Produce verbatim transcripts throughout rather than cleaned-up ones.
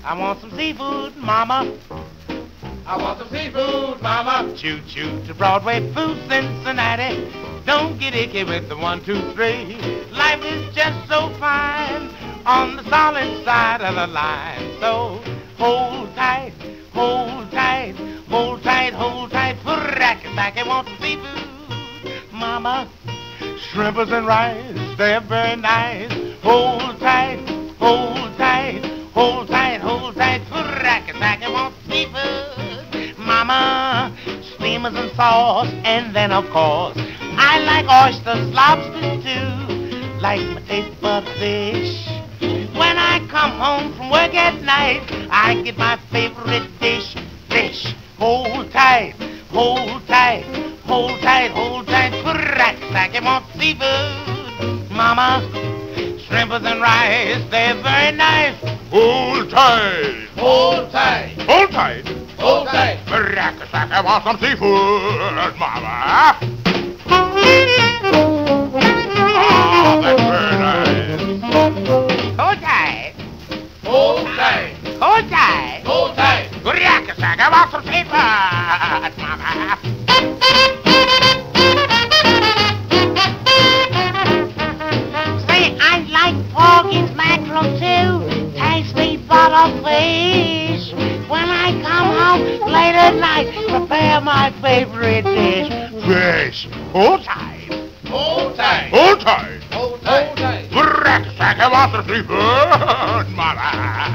I want some seafood, mama. I want some seafood, mama. Choo-choo to Broadway, food Cincinnati. Don't get icky with the one, two, three. Life is just so fine on the solid side of the line. So hold tight, hold tight, hold tight, hold tight. Put a racket back. I want some seafood, mama. Shrimpers and rice, they're very nice. Hold tight, hold tight, hold tight, hold tight. Put a racket back. I want some seafood, mama. Steamers and sauce, and then of course I like oysters, lobsters too. Like my tasty butter fish. When I come home from work at night, I get my favorite dish, fish. Hold tight, hold tight, hold tight, hold tight. Put a racket back. I want seafood, mama. Shrimpers and rice, they're very nice. Hold tight, Hold tight, hold tight, hold tight. racket sack. I want some seafood, mama. Oh, that's very nice. Hold tight, Hold tight, hold tight. hold tight. Racket sack. I want some seafood, mama. Say, I like porgies, mackerel too. Tasty butter fish. When I come home late at night, prepare my favorite dish, fish. Hold tight, Hold tight, hold tight. hold tight. Hold tight. Racket sack. I want some seafood, mama.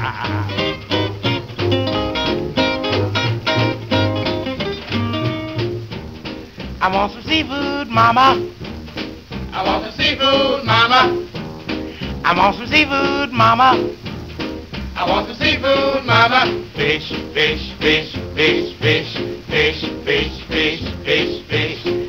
I want some seafood, mama. I want some seafood, mama. I want some seafood, mama. I want some seafood, mama. Fish, fish, fish, fish, fish, fish, fish, fish, fish, fish.